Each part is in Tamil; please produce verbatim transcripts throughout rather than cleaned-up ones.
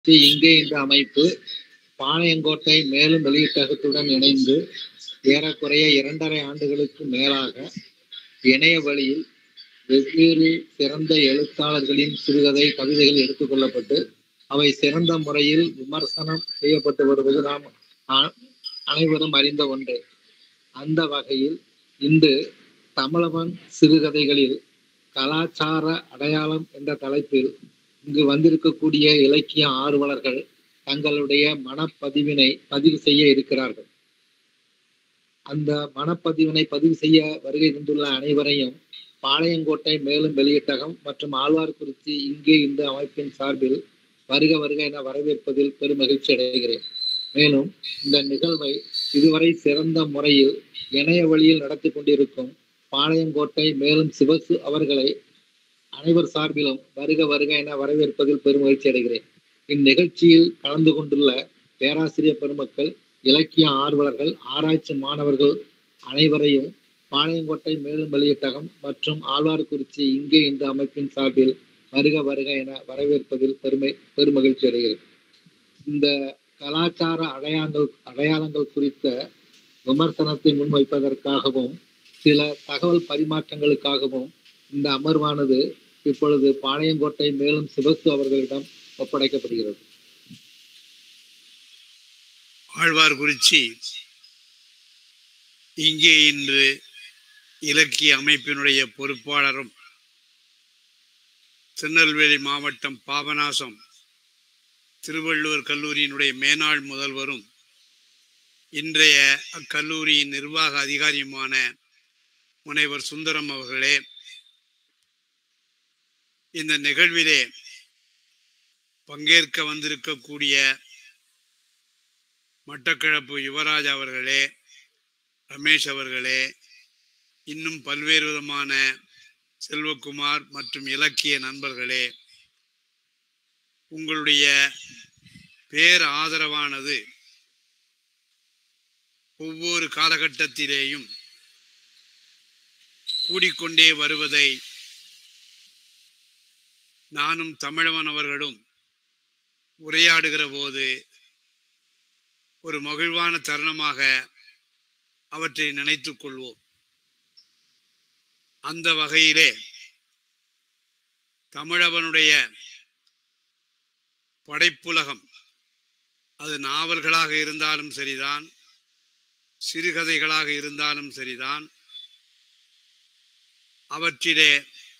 இங்கே இந்த அமைப்பு பாளையங்கோட்டை மேலும் வெளியீட்டகத்துடன் இணைந்து ஏறக்குறைய இரண்டரை ஆண்டுகளுக்கு மேலாக இணைய வழியில் வெவ்வேறு சிறந்த எழுத்தாளர்களின் சிறுகதை கவிதைகள் எடுத்துக்கொள்ளப்பட்டு அவை சிறந்த முறையில் விமர்சனம் செய்யப்பட்டு வருவது நாம் அனைவரும் அறிந்த ஒன்றே. அந்த வகையில் இன்று தமிழவன் சிறுகதைகளில் கலாச்சார அடையாளம் என்ற தலைப்பில் இங்கு வந்திருக்கக்கூடிய இலக்கிய ஆர்வலர்கள் தங்களுடைய மனப்பதிவினை பதிவு செய்ய இருக்கிறார்கள். அந்த மனப்பதிவினை பதிவு செய்ய வருகை தந்துள்ள அனைவரையும் பாளையங்கோட்டை மேலும் வெளியீட்டகம் மற்றும் ஆழ்வார்குறிச்சி இங்கே இந்த அமைப்பின் சார்பில் வருக வருக என வரவேற்பதில் பெரும் மகிழ்ச்சி அடைகிறேன். மேலும் இந்த நிகழ்வை இதுவரை சிறந்த முறையில் இணைய வழியில் நடத்தி கொண்டிருக்கும் பாளையங்கோட்டை மேலும் சிவசு அவர்களை அனைவர் சார்பிலும் வருக வருக என வரவேற்பதில் பெரும் மகிழ்ச்சி அடைகிறேன். இந்நிகழ்ச்சியில் கலந்து கொண்டுள்ள பேராசிரியர் பெருமக்கள், இலக்கிய ஆர்வலர்கள், ஆராய்ச்சி மாணவர்கள் அனைவரையும் பாளையங்கோட்டை மேலும் வெளியீட்டகம் மற்றும் ஆழ்வார்குறிச்சி இங்கே இந்த அமைப்பின் சார்பில் வருக வருக என வரவேற்பதில் பெருமை பெருமகிழ்ச்சி அடைகிறேன். இந்த கலாச்சார அடையாளங்கள் அடையாளங்கள் குறித்த விமர்சனத்தை முன்வைப்பதற்காகவும் சில தகவல் பரிமாற்றங்களுக்காகவும் இந்த அமர்வானது இப்பொழுது பாளையங்கோட்டை மேலும் சிவசு அவர்களிடம் ஒப்படைக்கப்படுகிறது. ஆழ்வார்குறிச்சி இங்கே இன்று இலக்கிய அமைப்பினுடைய பொறுப்பாளரும் திருநெல்வேலி மாவட்டம் பாபநாசம் திருவள்ளுவர் கல்லூரியினுடைய மேனாள் முதல்வரும் இன்றைய அக்கல்லூரியின் நிர்வாக அதிகாரியுமான முனைவர் சுந்தரம் அவர்களே, இந்த நிகழ்விலே பங்கேற்க வந்திருக்கக்கூடிய மட்டக்களப்பு யுவராஜ் அவர்களே, ரமேஷ் அவர்களே, இன்னும் பல்வேறு விதமான செல்வகுமார் மற்றும் இலக்கிய நண்பர்களே, உங்களுடைய பேர் ஆதரவானது ஒவ்வொரு காலகட்டத்திலேயும் கூடிக்கொண்டே வருவதை நானும் தமிழவன் அவர்களும் உரையாடுகிற போது ஒரு மகிழ்வான தருணமாக அவற்றை நினைத்துக் கொள்வோம். அந்த வகையிலே தமிழவனுடைய படைப்புலகம், அது நாவல்களாக இருந்தாலும் சரிதான், சிறுகதைகளாக இருந்தாலும் சரிதான், அவற்றிலே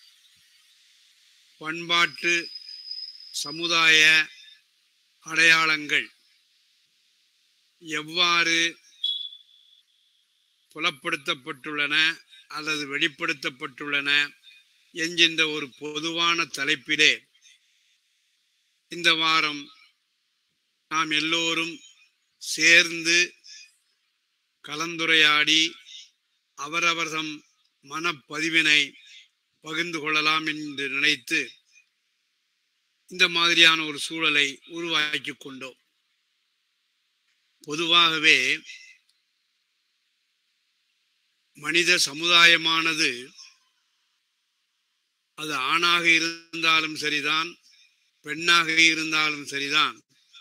பண்பாட்டு சமுதாய அடையாளங்கள் எவ்வாறு புலப்படுத்தப்பட்டுள்ளன அல்லது வெளிப்படுத்தப்பட்டுள்ளன என்கின்ற ஒரு பொதுவான தலைப்பிலே இந்த வாரம் நாம் எல்லோரும் சேர்ந்து கலந்துரையாடி அவரவர்தம் மனப்பதிவினை பகிர்ந்து கொள்ளலாம் என்று நினைத்து இந்த மாதிரியான ஒரு சூழலை உருவாக்கி கொண்டோம். பொதுவாகவே மனித சமுதாயமானது அது ஆணாக இருந்தாலும் சரிதான், பெண்ணாக இருந்தாலும் சரிதான்,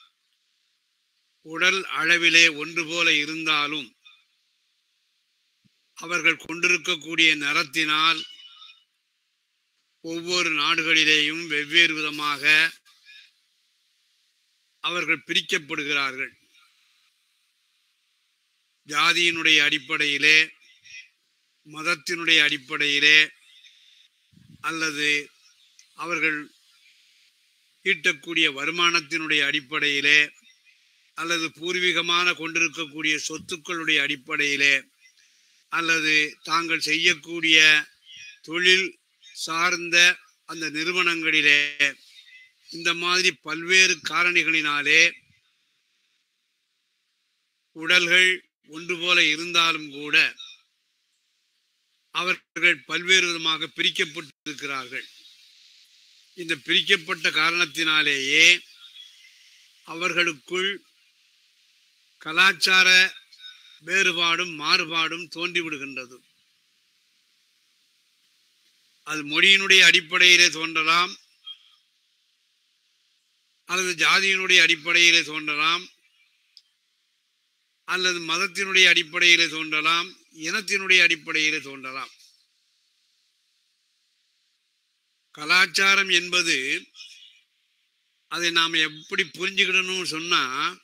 உடல் அளவிலே ஒன்று போல இருந்தாலும் அவர்கள் கொண்டிருக்கக்கூடிய நிறத்தினால் ஒவ்வொரு நாடுகளிலேயும் வெவ்வேறு விதமாக அவர்கள் பிரிக்கப்படுகிறார்கள். ஜாதியினுடைய அடிப்படையிலே, மதத்தினுடைய அடிப்படையிலே, அல்லது அவர்கள் ஈட்டக்கூடிய வருமானத்தினுடைய அடிப்படையிலே, அல்லது பூர்வீகமான கொண்டிருக்கக்கூடிய சொத்துக்களுடைய அடிப்படையிலே, அல்லது தாங்கள் செய்யக்கூடிய தொழில் சார்ந்த அந்த நிறுவனங்களிலே, இந்த மாதிரி பல்வேறு காரணிகளினாலே உடல்கள் ஒன்று போல இருந்தாலும் கூட அவர்கள் பல்வேறு விதமாக பிரிக்கப்பட்டிருக்கிறார்கள். இந்த பிரிக்கப்பட்ட காரணத்தினாலேயே அவர்களுக்குள் கலாச்சார வேறுபாடும் மாறுபாடும் தோன்றிவிடுகின்றது. அது மொழியினுடைய அடிப்படையிலே தோன்றலாம், அல்லது ஜாதியினுடைய அடிப்படையிலே தோன்றலாம், அல்லது மதத்தினுடைய அடிப்படையிலே தோன்றலாம், இனத்தினுடைய அடிப்படையிலே தோன்றலாம். கலாச்சாரம் என்பது அதை நாம் எப்படி புரிஞ்சுக்கிடணும்னு சொன்னா,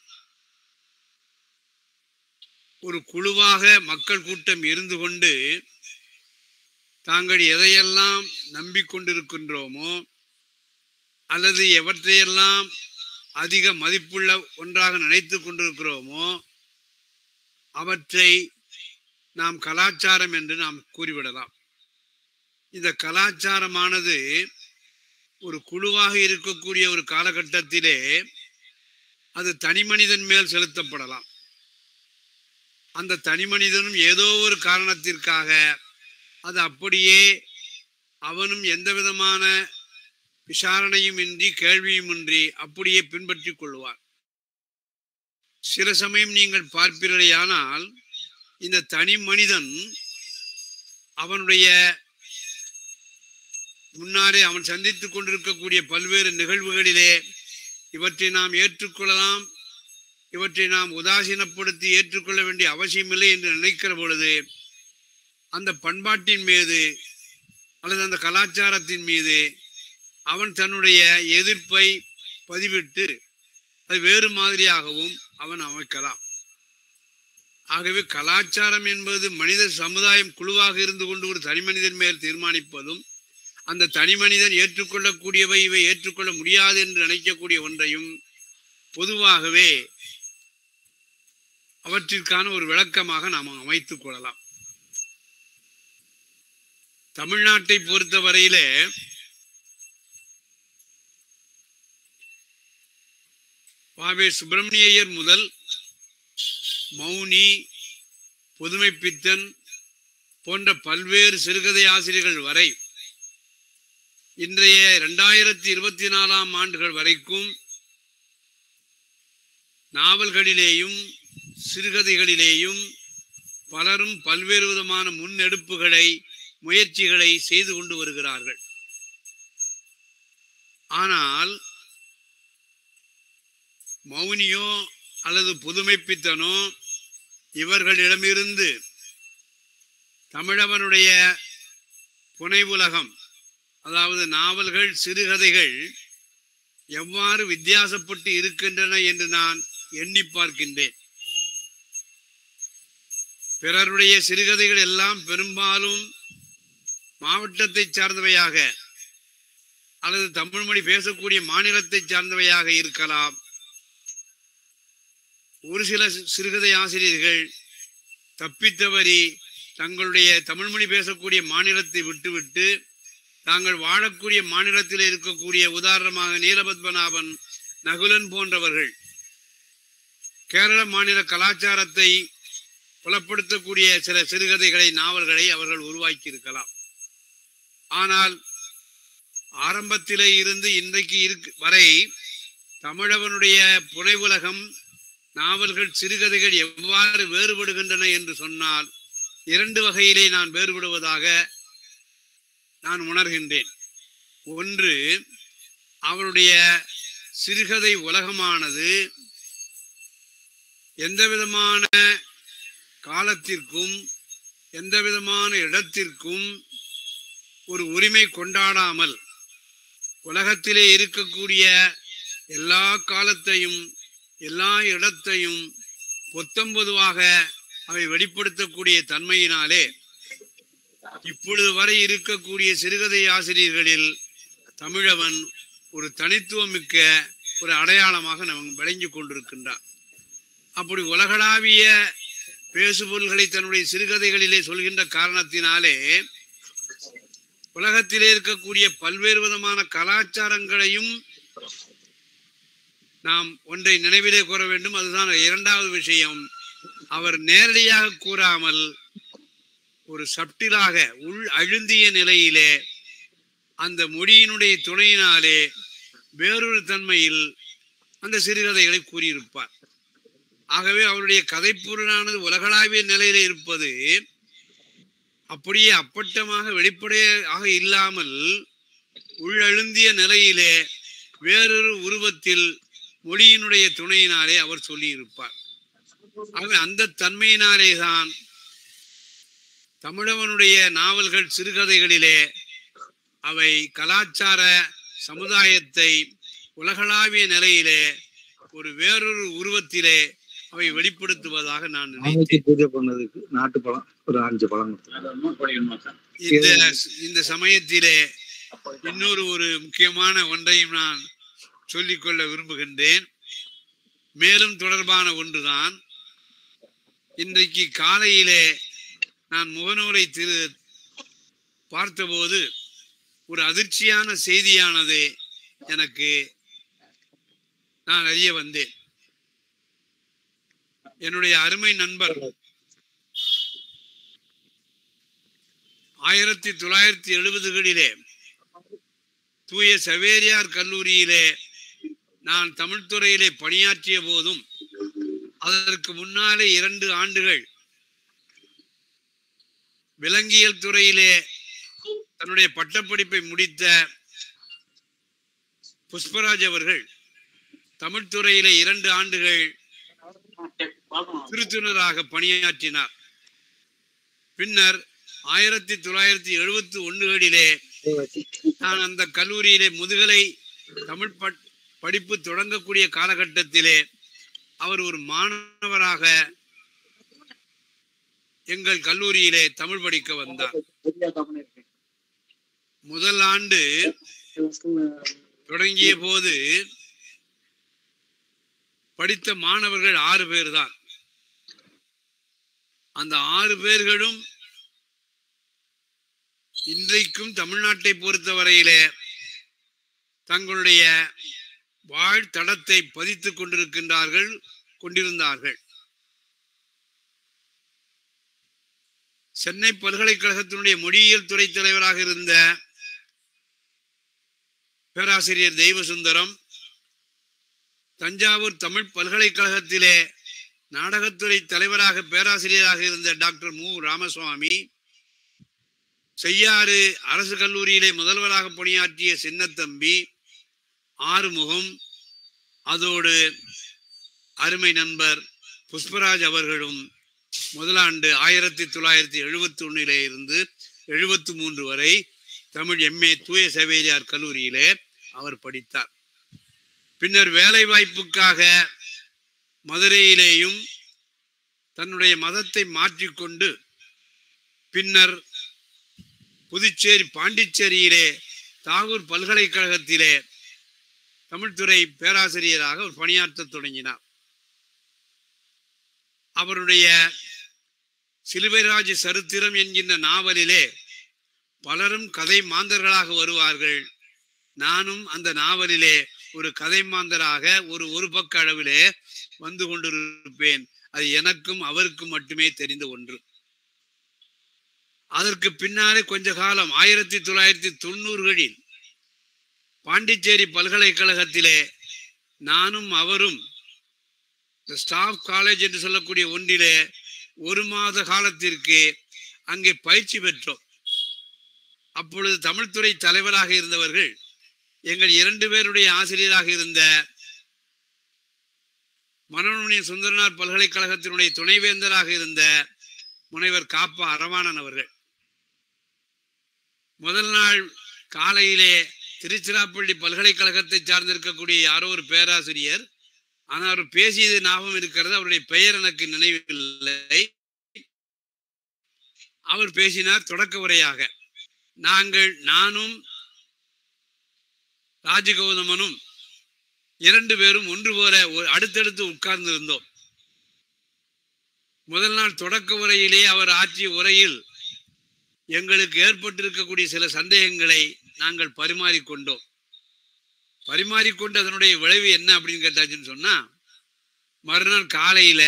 ஒரு குழுவாக மக்கள் கூட்டம் இருந்து கொண்டு தாங்கள் எதையெல்லாம் நம்பிக்கொண்டிருக்கின்றோமோ அல்லது எவற்றையெல்லாம் அதிக மதிப்புள்ள ஒன்றாக நினைத்து கொண்டிருக்கிறோமோ அவற்றை நாம் கலாச்சாரம் என்று நாம் கூறிவிடலாம். இந்த கலாச்சாரமானது ஒரு குழுவாக இருக்கக்கூடிய ஒரு காலகட்டத்திலே அது தனி மனிதன் மேல் செலுத்தப்படலாம். அந்த தனி மனிதனும் ஏதோ ஒரு காரணத்திற்காக அது அப்படியே அவனும் எந்த விதமான விசாரணையும் இன்றி கேள்வியும் இன்றி அப்படியே பின்பற்றி கொள்வார். சில சமயம் நீங்கள் பார்ப்பீர்களேயானால் இந்த தனி மனிதன் அவனுடைய முன்னாலே அவன் சந்தித்துக் கொண்டிருக்கக்கூடிய பல்வேறு நிகழ்வுகளிலே இவற்றை நாம் ஏற்றுக்கொள்ளலாம், இவற்றை நாம் உதாசீனப்படுத்தி ஏற்றுக்கொள்ள வேண்டிய அவசியமில்லை என்று நினைக்கிற பொழுது அந்த பண்பாட்டின் மீது அல்லது அந்த கலாச்சாரத்தின் மீது அவன் தன்னுடைய எதிர்ப்பை பதிவிட்டு அது வேறு மாதிரியாகவும் அவன் அமைக்கலாம். ஆகவே கலாச்சாரம் என்பது மனித சமுதாயம் குழுவாக இருந்து கொண்டு ஒரு தனி மனிதன் மேல் தீர்மானிப்பதும், அந்த தனி மனிதன் ஏற்றுக்கொள்ளக்கூடியவை இவை ஏற்றுக்கொள்ள முடியாது என்று நினைக்கக்கூடிய ஒன்றையும் பொதுவாகவே அவற்றிற்கான ஒரு விளக்கமாக நாம் அமைத்துக் கொள்ளலாம். தமிழ்நாட்டை பொறுத்தவரையிலே பாவே சுப்பிரமணியர் முதல் மௌனி, புதுமைப்பித்தன் போன்ற பல்வேறு சிறுகதை ஆசிரியர்கள் வரை இன்றைய இரண்டாயிரத்தி இருபத்தி நாலாம் ஆண்டுகள் வரைக்கும் நாவல்களிலேயும் சிறுகதைகளிலேயும் பலரும் பல்வேறு விதமான முன்னெடுப்புகளை முயற்சிகளை செய்து கொண்டு வருகிறார்கள். ஆனால் மௌனியோ அல்லது புதுமைப்பித்தனோ இவர்களிடமிருந்து தமிழவனுடைய புனைவுலகம், அதாவது நாவல்கள் சிறுகதைகள் எவ்வாறு வித்தியாசப்பட்டு இருக்கின்றன என்று நான் எண்ணி பார்க்கின்றேன். பிறருடைய சிறுகதைகள் எல்லாம் பெரும்பாலும் மாவட்டத்தை சார்ந்தவையாக அல்லது தமிழ் மொழி பேசக்கூடிய மாநிலத்தை சார்ந்தவையாக இருக்கலாம். ஒரு சில சிறுகதை ஆசிரியர்கள் தப்பித்தவறி தங்களுடைய தமிழ் மொழி பேசக்கூடிய மாநிலத்தை விட்டுவிட்டு தாங்கள் வாழக்கூடிய மாநிலத்தில் இருக்கக்கூடிய, உதாரணமாக நீலபத்மநாபன், நகுலன் போன்றவர்கள் கேரள மாநில கலாச்சாரத்தை புலப்படுத்தக்கூடிய சில சிறுகதைகளை நாவல்களை அவர்கள் உருவாக்கி இருக்கலாம். ஆனால் ஆரம்பத்திலே இருந்து இன்றைக்கு இருக்கு வரை தமிழவனுடைய புனைவுலகம், நாவல்கள், சிறுகதைகள் எவ்வாறு வேறுபடுகின்றன என்று சொன்னால் இரண்டு வகையிலே நான் வேறுபடுவதாக நான் உணர்கின்றேன். ஒன்று, அவருடைய சிறுகதை உலகமானது எந்த விதமான காலத்திற்கும் எந்த விதமான இடத்திற்கும் ஒரு உரிமை கொண்டாடாமல் உலகத்திலே இருக்கக்கூடிய எல்லா காலத்தையும் எல்லா இடத்தையும் பொத்தம்பொதுவாக அவை வெளிப்படுத்தக்கூடிய தன்மையினாலே இப்பொழுது வரை இருக்கக்கூடிய சிறுகதை ஆசிரியர்களில் தமிழவன் ஒரு தனித்துவம் மிக்க ஒரு அடையாளமாக நாம் விளங்கி கொண்டிருக்கின்றார். அப்படி உலகளாவிய பேசுபொருள்களை தன்னுடைய சிறுகதைகளிலே சொல்கின்ற காரணத்தினாலே உலகத்திலே இருக்கக்கூடிய பல்வேறு விதமான கலாச்சாரங்களையும் நாம் ஒன்றை நினைவிலே கூற வேண்டும். அதுதான் இரண்டாவது விஷயம். அவர் நேரடியாக கூறாமல் ஒரு சப்டிலாக உள் அழுந்திய நிலையிலே அந்த மொழியினுடைய துணையினாலே வேறொரு தன்மையில் அந்த சிறுகதைகளை கூறியிருப்பார். ஆகவே அவருடைய கதைப்பொருளானது உலகளாவிய நிலையிலே இருப்பது அப்படியே அப்பட்டமாக வெளிப்படையாக இல்லாமல் உள்ளழுந்திய நிலையிலே வேறொரு உருவத்தில் மொழியினுடைய துணையினாலே அவர் சொல்லியிருப்பார். ஆக அந்த தன்மையினாலே தான் தமிழவனுடைய நாவல்கள் சிறுகதைகளிலே அவை கலாச்சார சமுதாயத்தை உலகளாவிய நிலையிலே ஒரு வேறொரு உருவத்திலே அவை வெளிப்படுத்துவதாக நான் நினைத்தேன். பூஜை பண்ணதுக்கு நாட்டு பழம் ஒரு அஞ்சு பழம். இந்த இந்த சமயத்திலே இன்னொரு ஒரு முக்கியமான ஒன்றையும் நான் சொல்லிக்கொள்ள விரும்புகின்றேன். மேலும் தொடர்பான ஒன்றுதான், இன்றைக்கு காலையிலே நான் முகநூலை திரு பார்த்தபோது ஒரு அதிர்ச்சியான செய்தியானது எனக்கு நான் அறிய வந்தேன். என்னுடைய அருமை நண்பர் ஆயிரத்தி தொள்ளாயிரத்தி எழுபதுகளிலே தூய சவேரியார் கல்லூரியிலே நான் தமிழ் துறையிலே பணியாற்றிய போதும் அதற்கு முன்னாலே இரண்டு ஆண்டுகள் விலங்கியல் துறையிலே தன்னுடைய பட்டப்படிப்பை முடித்த புஷ்பராஜ் அவர்கள் தமிழ் துறையிலே இரண்டு ஆண்டுகள் திருத்துணராக பணியாற்றினார். பின்னர் ஆயிரத்தி தொள்ளாயிரத்தி எழுபத்தி ஒன்றுகளிலே நான் அந்த கல்லூரியிலே முதுகலை தமிழ் படிப்பு தொடங்கக்கூடிய காலகட்டத்திலே அவர் ஒரு மாணவராக எங்கள் கல்லூரியிலே தமிழ் படிக்க வந்தார். முதல் ஆண்டு தொடங்கிய போது படித்த மாணவர்கள் ஆறு பேர் தான். அந்த ஆறு பேர்களும் இன்றைக்கும் தமிழ்நாட்டை பொறுத்தவரையிலே தங்களுடைய வாழ்த்தடத்தை பதித்துக் கொண்டிருக்கின்றார்கள் கொண்டிருந்தார்கள். சென்னை பல்கலைக்கழகத்தினுடைய மொழியியல் துறை தலைவராக இருந்த பேராசிரியர் தெய்வசுந்தரம், தஞ்சாவூர் தமிழ் பல்கலைக்கழகத்திலே நாடகத்துறை தலைவராக பேராசிரியராக இருந்த டாக்டர் மு ராமசுவாமி, செய்யாறு அரசு கல்லூரியிலே முதல்வராக பணியாற்றிய சின்னத்தம்பி, ஆறுமுகம், அதோடு அருமை நண்பர் புஷ்பராஜ் அவர்களும் முதலாண்டு ஆயிரத்தி தொள்ளாயிரத்தி எழுபத்தி ஒன்னிலே இருந்து எழுபத்தி மூன்று வரை தமிழ் எம்ஏ தூய சவேரியார் கல்லூரியிலே அவர் படித்தார். பின்னர் வேலை வாய்ப்புக்காக மதுரையிலேயும் தன்னுடைய மதத்தை மாற்றிக்கொண்டு பின்னர் புதுச்சேரி பாண்டிச்சேரியிலே தாகூர் பல்கலைக்கழகத்திலே தமிழ்துறை பேராசிரியராக அவர் பணியாற்ற தொடங்கினார். அவருடைய சிலுவைராஜ் சரித்திரம் என்கின்ற நாவலிலே பலரும் கதை மாந்தர்களாக வருவார்கள். நானும் அந்த நாவலிலே ஒரு கதை மாந்தராக ஒரு ஒரு பக்க அளவிலே வந்து கொண்டிருப்பேன். அது எனக்கும் அவருக்கும் மட்டுமே தெரிந்த ஒன்று. அதற்கு பின்னாலே கொஞ்ச காலம் ஆயிரத்தி தொள்ளாயிரத்தி தொண்ணூறுகளில் பாண்டிச்சேரி பல்கலைக்கழகத்திலே நானும் அவரும் ஸ்டாஃப் காலேஜ் என்று சொல்லக்கூடிய ஒன்றிலே ஒரு மாத காலத்திற்கு அங்கே பயிற்சி பெற்றோம். அப்பொழுது தமிழ்துறை தலைவராக இருந்தவர்கள் எங்கள் இரண்டு பேருடைய ஆசிரியராக இருந்த மனோன்மணி சுந்தரனார் பல்கலைக்கழகத்தினுடைய துணைவேந்தராக இருந்த முனைவர் காப்பா அரவாணன் அவர்கள். முதல் நாள் காலையிலே திருச்சிராப்பள்ளி பல்கலைக்கழகத்தை சார்ந்திருக்கக்கூடிய யாரோ ஒரு பேராசிரியர், ஆனால் அவர் பேசியது ஞாபகம் இருக்கிறது, அவருடைய பெயர் எனக்கு நினைவில்லை. அவர் பேசினார் தொடக்க உரையாக. நாங்கள் நானும் ராஜகௌதமனும் இரண்டு பேரும் ஒன்று போல அடுத்தடுத்து உட்கார்ந்து இருந்தோம். முதல் நாள் தொடக்க உரையிலே அவர் ஆற்றிய உரையில் எங்களுக்கு ஏற்பட்டிருக்கக்கூடிய சில சந்தேகங்களை நாங்கள் பரிமாறிக்கொண்டோம். பரிமாறிக்கொண்டு அதனுடைய விளைவு என்ன அப்படின்னு கேட்டாச்சுன்னு சொன்னா, மறுநாள் காலையில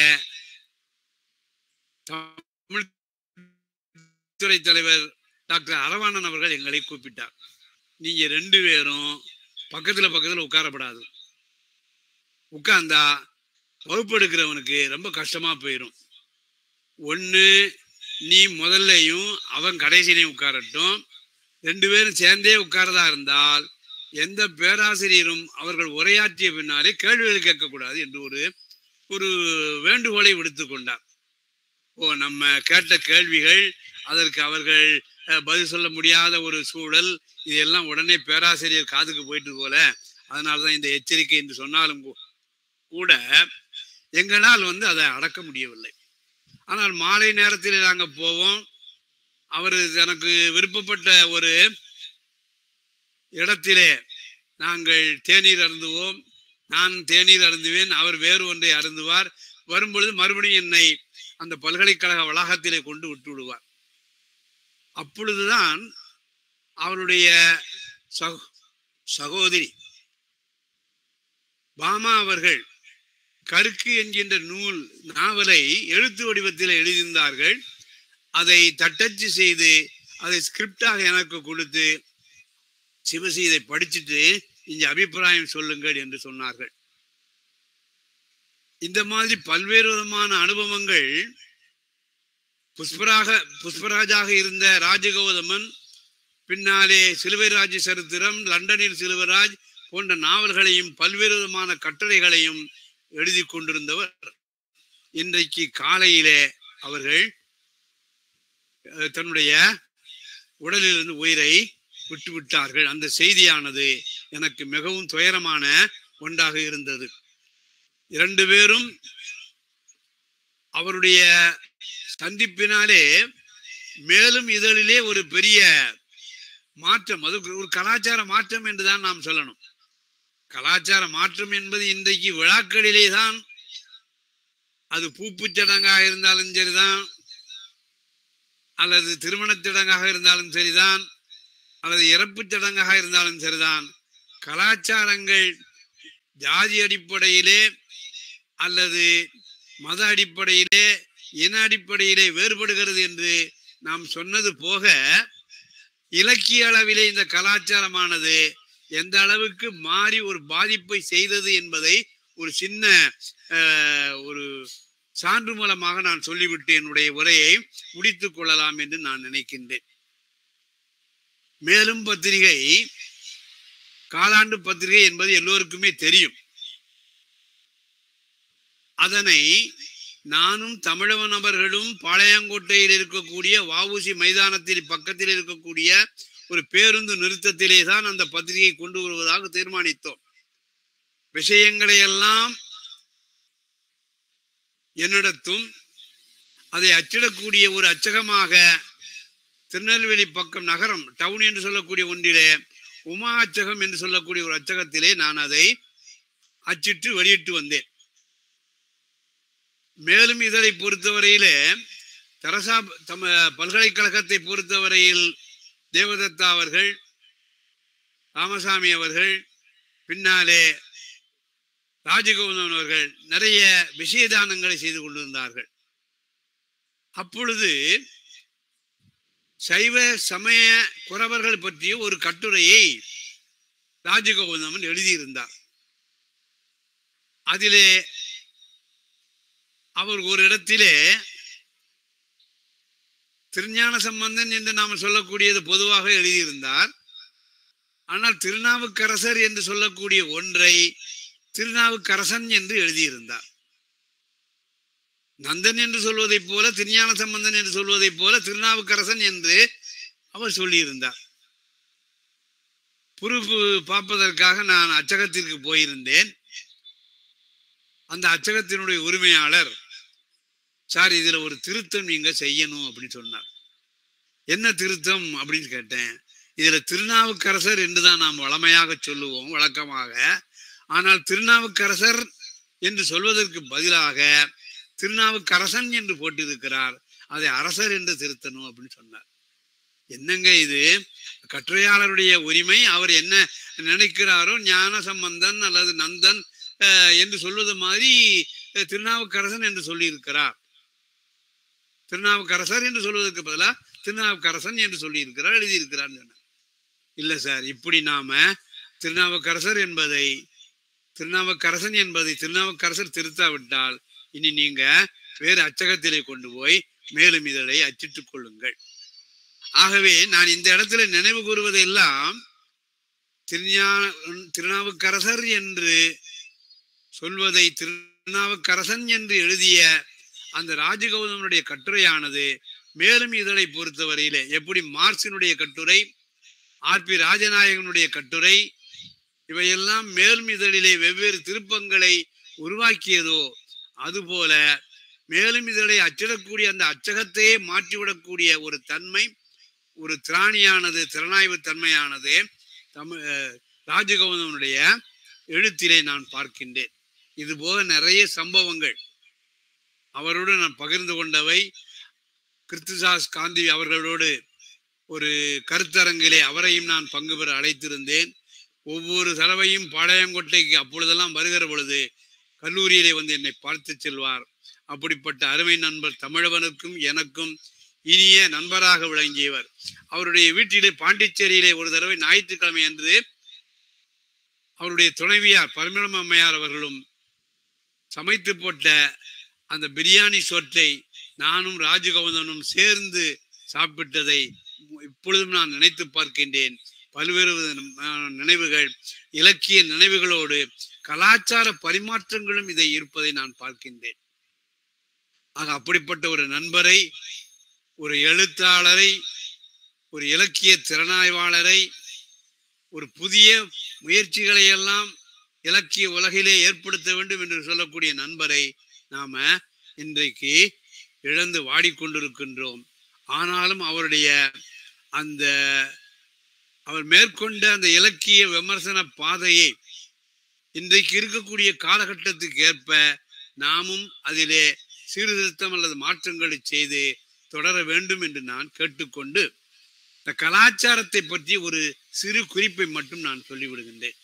தமிழ்துறை தலைவர் டாக்டர் அரவாணன் அவர்கள் எங்களை கூப்பிட்டார். நீங்க ரெண்டு பேரும் பக்கத்துல பக்கத்துல உட்காரப்படாது. உட்கார்ந்தா வகுப்பெடுக்கிறவனுக்கு ரொம்ப கஷ்டமா போயிடும். ஒண்ணு நீ முதல்லையும் அவன் கடைசியிலையும் உட்காரட்டும். ரெண்டு பேரும் சேர்ந்தே உட்காரதா இருந்தால் எந்த பேராசிரியரும் அவர்கள் உரையாற்றிய பின்னாலே கேள்விகள் கேட்கக்கூடாது என்று ஒரு ஒரு வேண்டுகோளை விடுத்து கொண்டார். ஓ, நம்ம கேட்ட கேள்விகள், அதற்கு அவர்கள் பதில் சொல்ல முடியாத ஒரு சூழல், இதெல்லாம் உடனே பேராசிரியர் காதுக்கு போயிட்டு போல, அதனாலதான் இந்த எச்சரிக்கை என்று சொன்னாலும் கூட எங்களால் வந்து அதை அடக்க முடியவில்லை. ஆனால் மாலை நேரத்தில் நாங்கள் போவோம். அவர் எனக்கு விருப்பப்பட்ட ஒரு இடத்திலே நாங்கள் தேநீர் அருந்துவோம். நான் தேநீர் அருந்துவேன், அவர் வேறு ஒன்றை அருந்துவார். வரும்பொழுது மறுபடியும் என்னை அந்த பல்கலைக்கழக வளாகத்திலே கொண்டு விட்டு விடுவார். அப்பொழுதுதான் அவருடைய சகோ சகோதரி பாமா அவர்கள் கருக்கு என்கின்ற நூல் நாவலை எழுத்து வடிவத்தில் எழுதியிருந்தார்கள். அதை தட்டச்சு செய்து அதை ஸ்கிரிப்டாக எனக்கு கொடுத்து, சிவசி இதை படிச்சுட்டு இங்க அபிப்பிராயம் சொல்லுங்கள் என்று சொன்னார்கள். இந்த மாதிரி பல்வேறு விதமான அனுபவங்கள் புஷ்பராக புஷ்பராஜாக இருந்த ராஜகௌதமன், பின்னாலே சிலுவைராஜ் சரித்திரம், லண்டனில் சிலுவராஜ் போன்ற நாவல்களையும் பல்வேறு விதமான கட்டுரைகளையும் எழுதி கொண்டிருந்தவர். இன்றைக்கு காலையிலே அவர்கள் தன்னுடைய உடலிலிருந்து உயிரை விட்டு விட்டார்கள். அந்த செய்தியானது எனக்கு மிகவும் துயரமான ஒன்றாக இருந்தது. இரண்டு பேரும் அவருடைய சந்திப்பினாலே மேலும் இதழிலே ஒரு பெரிய மாற்றம், அது ஒரு கலாச்சார மாற்றம் என்றுதான் நாம் சொல்லணும். கலாச்சார மாற்றம் என்பது இன்றைக்கு விழாக்களிலே தான், அது பூப்புச் சடங்காக இருந்தாலும் சரிதான், அல்லது திருமணச் சடங்காக இருந்தாலும் சரிதான், அல்லது இறப்பு சடங்காக இருந்தாலும் சரிதான், கலாச்சாரங்கள் ஜாதி அடிப்படையிலே அல்லது மத அடிப்படையிலே இன அடிப்படையிலே வேறுபடுகிறது என்று நாம் சொன்னது போக, இலக்கிய அளவிலே இந்த கலாச்சாரமானது எந்த அளவுக்கு மாறி ஒரு பாதிப்பை செய்தது என்பதை ஒரு சின்ன ஒரு சான்று மூலமாக நான் சொல்லிவிட்டு என்னுடைய உரையை முடித்துக் கொள்ளலாம் என்று நான் நினைக்கின்றேன். மேலும் பத்திரிகை, காலாண்டு பத்திரிகை என்பது எல்லோருக்குமே தெரியும். அதனை நானும் தமிழவன் அவர்களும் பாளையங்கோட்டையில் இருக்கக்கூடிய வஉசி மைதானத்தில் பக்கத்தில் இருக்கக்கூடிய ஒரு பேருந்து நிறுத்தத்திலே தான் அந்த பத்திரிகை கொண்டு வருவதாக தீர்மானித்தோம். விஷயங்களை எல்லாம் என்னிடத்தும் அதை அச்சிடக்கூடிய ஒரு அச்சகமாக திருநெல்வேலி பக்கம் நகரம் டவுன் என்று சொல்லக்கூடிய ஒன்றிலே உமா அச்சகம் என்று சொல்லக்கூடிய ஒரு அச்சகத்திலே நான் அதை அச்சிட்டு வெளியிட்டு வந்தேன். மேலும் இதனை பொறுத்தவரையிலே தரசா தம பல்கலைக்கழகத்தை பொறுத்தவரையில் தேவதத்தா அவர்கள், ராமசாமி அவர்கள், பின்னாலே ராஜகௌதமன் அவர்கள் நிறைய விஷயதானங்களை செய்து கொண்டிருந்தார்கள். அப்பொழுது சைவ சமய குறவர்கள் பற்றிய ஒரு கட்டுரையை ராஜகௌதமன் எழுதியிருந்தார். அதிலே அவர் ஒரு இடத்திலே திருஞான சம்பந்தன் என்று நாம் சொல்லக்கூடியது பொதுவாக எழுதியிருந்தார். ஆனால் திருநாவுக்கரசர் என்று சொல்லக்கூடிய ஒன்றை திருநாவுக்கரசன் என்று எழுதியிருந்தார். நந்தன் என்று சொல்வதைப் போல, திருஞான சம்பந்தன் என்று சொல்வதைப் போல திருநாவுக்கரசன் என்று அவர் சொல்லியிருந்தார். பொறுப்பு பார்ப்பதற்காக நான் அச்சகத்திற்கு போயிருந்தேன். அந்த அச்சகத்தினுடைய உரிமையாளர், சார் இதுல ஒரு திருத்தம் நீங்க செய்யணும் அப்படின்னு சொன்னார். என்ன திருத்தம் அப்படின்னு கேட்டேன். இதுல திருநாவுக்கரசர் என்றுதான் நாம் வழமையாக சொல்லுவோம், வழக்கமாக. ஆனால் திருநாவுக்கரசர் என்று சொல்வதற்கு பதிலாக திருநாவுக்கரசன் என்று போட்டிருக்கிறார், அதை அரசர் என்று திருத்தணும் அப்படின்னு சொன்னார். என்னங்க இது? கட்டுரையாளருடைய உரிமை. அவர் என்ன நினைக்கிறாரோ, ஞான சம்பந்தன் அல்லது நந்தன் என்று சொல்வது மாதிரி திருநாவுக்கரசன் என்று சொல்லி இருக்கிறார். திருநாவுக்கரசர் என்று சொல்வதற்கு பதிலாக திருநாவுக்கரசன் என்று சொல்லி இருக்கிறார், எழுதியிருக்கிறார். இல்லை சார், இப்படி நாம திருநாவுக்கரசர் என்பதை திருநாவுக்கரசன் என்பதை திருநாவுக்கரசர் திருத்தாவிட்டால் இனி நீங்க வேறு அச்சகத்திலே கொண்டு போய் மேலும் இதழை அச்சிட்டுக் கொள்ளுங்கள். ஆகவே நான் இந்த இடத்துல நினைவு கூறுவதெல்லாம் திருஞான திருநாவுக்கரசர் என்று சொல்வதை திருநாவுக்கரசன் என்று எழுதிய அந்த ராஜகௌதமனுடைய கட்டுரையானது மேலும் இதழை பொறுத்தவரையிலே எப்படி மார்க்சினுடைய கட்டுரை, ஆர் பி ராஜநாயகனுடைய கட்டுரை இவையெல்லாம் மேலும் இதழிலே வெவ்வேறு திருப்பங்களை உருவாக்கியதோ அதுபோல மேலும் இதழை அச்சிடக்கூடிய அந்த அச்சகத்தையே மாற்றிவிடக்கூடிய ஒரு தன்மை, ஒரு திராணியானது, திறனாய்வு தன்மையானது தமிழ் ராஜகௌதமனுடைய எழுத்திலே நான் பார்க்கின்றேன். இது போக நிறைய சம்பவங்கள் அவரோடு நான் பகிர்ந்து கொண்டவை. கிருத்துதாஸ் காந்தி அவர்களோடு ஒரு கருத்தரங்கிலே அவரையும் நான் பங்கு பெற அழைத்திருந்தேன். ஒவ்வொரு தடவையும் பாளையங்கோட்டைக்கு அப்பொழுதெல்லாம் வருகிற பொழுது கல்லூரியிலே வந்து என்னை பார்த்து செல்வார். அப்படிப்பட்ட அருமை நண்பர், தமிழவனுக்கும் எனக்கும் இனிய நண்பராக விளங்கியவர். அவருடைய வீட்டிலே பாண்டிச்சேரியிலே ஒரு தடவை ஞாயிற்றுக்கிழமை அன்று அவருடைய துணைவியார் பரிமளம் அம்மையார் அவர்களும் சமைத்து போட்ட அந்த பிரியாணி சோற்றை நானும் ராஜகௌதமனும் சேர்ந்து சாப்பிட்டதை இப்பொழுதும் நான் நினைத்து பார்க்கின்றேன். பல்வேறு நினைவுகள், இலக்கிய நினைவுகளோடு கலாச்சார பரிமாற்றங்களும் இதை இருப்பதை நான் பார்க்கின்றேன். ஆக அப்படிப்பட்ட ஒரு நண்பரை, ஒரு எழுத்தாளரை, ஒரு இலக்கிய திறனாய்வாளரை, ஒரு புதிய முயற்சிகளை எல்லாம் இலக்கிய உலகிலே ஏற்படுத்த வேண்டும் என்று சொல்லக்கூடிய நண்பரை நாம இன்றைக்கு இழந்து வாடிக்கொண்டிருக்கின்றோம். ஆனாலும் அவருடைய அந்த அவர் மேற்கொண்ட அந்த இலக்கிய விமர்சன பாதையை இன்றைக்கு இருக்கக்கூடிய காலகட்டத்துக்கு ஏற்ப நாமும் அதிலே சீர்திருத்தம் அல்லது மாற்றங்களை செய்து தொடர வேண்டும் என்று நான் கேட்டுக்கொண்டு இந்த கலாச்சாரத்தை பற்றி ஒரு சிறு குறிப்பை மட்டும் நான் சொல்லிவிடுகின்றேன்.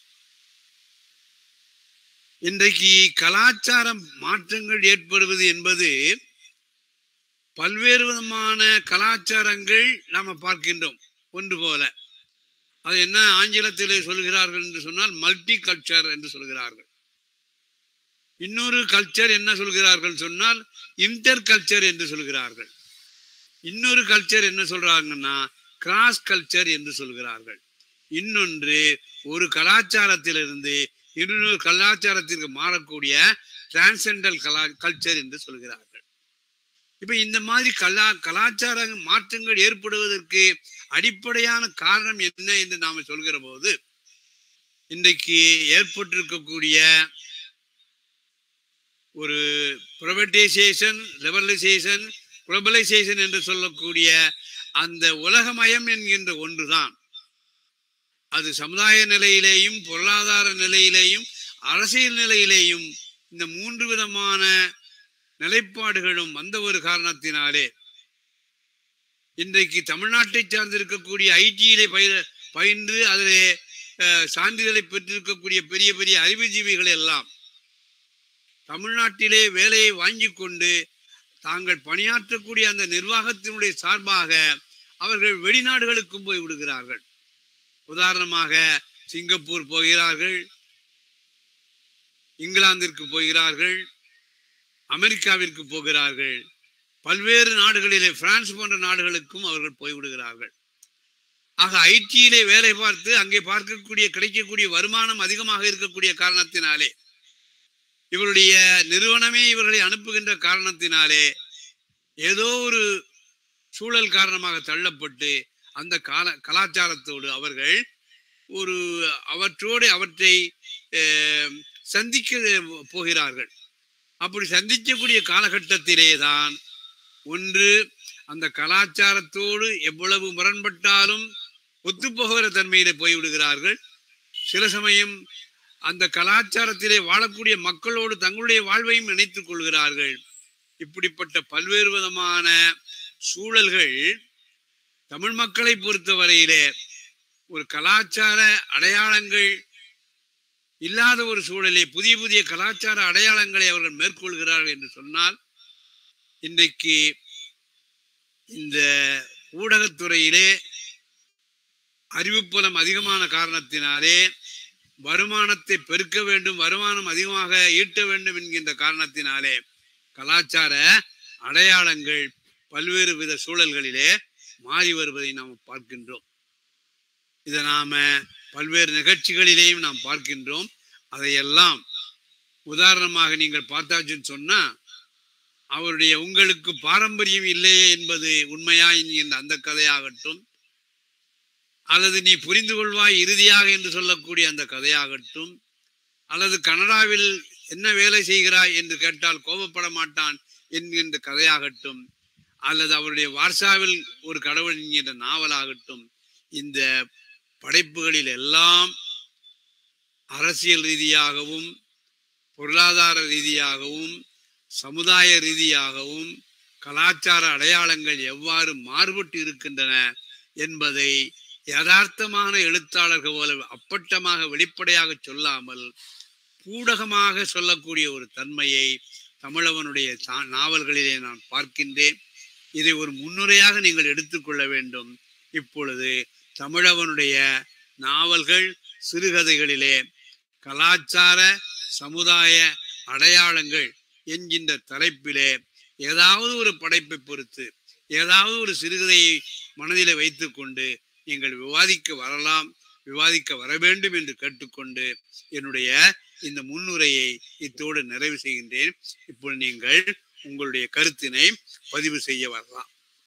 இன்றைக்கு கலாச்சார மாற்றங்கள் ஏற்படுவது என்பது பல்வேறு விதமான கலாச்சாரங்கள் நாம பார்க்கின்றோம் ஒன்று போல. அது என்ன ஆங்கிலத்திலே சொல்கிறார்கள் என்று சொன்னால் மல்டி கல்ச்சர் என்று சொல்கிறார்கள். இன்னொரு கல்ச்சர் என்ன சொல்கிறார்கள் சொன்னால் இன்டர் கல்ச்சர் என்று சொல்கிறார்கள். இன்னொரு கல்ச்சர் என்ன சொல்றாங்கன்னா கிராஸ் கல்ச்சர் என்று சொல்கிறார்கள். இன்னொன்று ஒரு கலாச்சாரத்திலிருந்து இன்னொரு கலாச்சாரத்திற்கு மாறக்கூடிய டிரான்செண்டல் கலா கல்ச்சர் என்று சொல்கிறார்கள். இப்ப இந்த மாதிரி கலா கலாச்சார மாற்றங்கள் ஏற்படுவதற்கு அடிப்படையான காரணம் என்ன என்று நாம சொல்கிற போது இன்றைக்கு ஏற்பட்டிருக்கக்கூடிய ஒரு பிரைவேட்டைசேஷன், லிபரலைசேஷன், குளோபலைசேஷன் என்று சொல்லக்கூடிய அந்த உலகமயம் என்கின்ற ஒன்றுதான். அது சமுதாய நிலையிலேயும் பொருளாதார நிலையிலேயும் அரசியல் நிலையிலேயும் இந்த மூன்று விதமான நிலைப்பாடுகளும் வந்த ஒரு காரணத்தினாலே இன்றைக்கு தமிழ்நாட்டை சார்ந்திருக்கக்கூடிய ஐடியிலே பயிர பயின்று அதிலே சான்றிதழை பெற்றிருக்கக்கூடிய பெரிய பெரிய அறிவுஜீவிகள் எல்லாம் தமிழ்நாட்டிலே வேலையை வாங்கி கொண்டு தாங்கள் பணியாற்றக்கூடிய அந்த நிர்வாகத்தினுடைய சார்பாக அவர்கள் வெளிநாடுகளுக்கும் போய் விடுகிறார்கள். உதாரணமாக சிங்கப்பூர் போகிறார்கள், இங்கிலாந்திற்கு போகிறார்கள், அமெரிக்காவிற்கு போகிறார்கள், பல்வேறு நாடுகளிலே பிரான்ஸ் போன்ற நாடுகளுக்கும் அவர்கள் போய்விடுகிறார்கள். ஆக ஐடியிலே வேலை பார்த்து அங்கே பார்க்கக்கூடிய கிடைக்கக்கூடிய வருமானம் அதிகமாக இருக்கக்கூடிய காரணத்தினாலே இவருடைய நிறுவனமே இவர்களை அனுப்புகின்ற காரணத்தினாலே ஏதோ ஒரு சூழல் காரணமாக தள்ளப்பட்டு அந்த கால கலாச்சாரத்தோடு அவர்கள் ஒரு அவற்றோடு அவற்றை சந்திக்க போகிறார்கள். அப்படி சந்திக்கக்கூடிய காலகட்டத்திலே தான் ஒன்று அந்த கலாச்சாரத்தோடு எவ்வளவு முரண்பட்டாலும் ஒத்துப்போகிற தன்மையிலே போய்விடுகிறார்கள். சில சமயம் அந்த கலாச்சாரத்திலே வாழக்கூடிய மக்களோடு தங்களுடைய வாழ்வையும் இணைத்துக் கொள்கிறார்கள். இப்படிப்பட்ட பல்வேறு விதமான சூழல்கள் தமிழ் மக்களை பொறுத்தவரையிலே ஒரு கலாச்சார அடையாளங்கள் இல்லாத ஒரு சூழலை புதிய புதிய கலாச்சார அடையாளங்களை அவர்கள் மேற்கொள்கிறார்கள் என்று சொன்னால் இன்றைக்கு இந்த ஊடகத்துறையிலே அறிவுப்புலம் அதிகமான காரணத்தினாலே வருமானத்தை பெருக்க வேண்டும், வருமானம் அதிகமாக ஈட்ட வேண்டும் என்கின்ற காரணத்தினாலே கலாச்சார அடையாளங்கள் பல்வேறு வித சூழல்களிலே மாறி வருவதை நாம் பார்க்கின்றோம். இதை நாம பல்வேறு நிகழ்ச்சிகளிலேயும் நாம் பார்க்கின்றோம். அதையெல்லாம் உதாரணமாக நீங்கள் பார்த்தாச்சுன்னு சொன்னா, அவருடைய உங்களுக்கு பாரம்பரியம் இல்லையே என்பது உண்மையா என்கின்ற அந்த கதையாகட்டும், அல்லது நீ புரிந்து கொள்வாய் இறுதியாக என்று சொல்லக்கூடிய அந்த கதையாகட்டும், அல்லது கனடாவில் என்ன வேலை செய்கிறாய் என்று கேட்டால் கோபப்பட மாட்டான் என்கின்ற கதையாகட்டும், அல்லது அவருடைய வார்சாவில் ஒரு கடவுள் என்கின்ற நாவலாகட்டும், இந்த படைப்புகளில் எல்லாம் அரசியல் ரீதியாகவும் பொருளாதார ரீதியாகவும் சமுதாய ரீதியாகவும் கலாச்சார அடையாளங்கள் எவ்வாறு மாறுபட்டு இருக்கின்றன என்பதை யதார்த்தமான எழுத்தாளர்கள் போல அப்பட்டமாக வெளிப்படையாக சொல்லாமல் பூடகமாக சொல்லக்கூடிய ஒரு தன்மையை தமிழவனுடைய நாவல்களிலே நான் பார்க்கின்றேன். இதை ஒரு முன்னுரையாக நீங்கள் எடுத்துக்கொள்ள வேண்டும். இப்பொழுது தமிழவனுடைய நாவல்கள் சிறுகதைகளிலே கலாச்சார சமுதாய அடையாளங்கள் என்கின்ற தலைப்பிலே ஏதாவது ஒரு படைப்பை பொறுத்து ஏதாவது ஒரு சிறுகதையை மனதிலே வைத்துக்கொண்டு நீங்கள் விவாதிக்க வரலாம், விவாதிக்க வர வேண்டும் என்று கேட்டுக்கொண்டு என்னுடைய இந்த முன்னுரையை இத்தோடு நிறைவு செய்கின்றேன். இப்போது நீங்கள் உங்களுடைய கருத்தினை பதிவு செய்ய வரலாம்.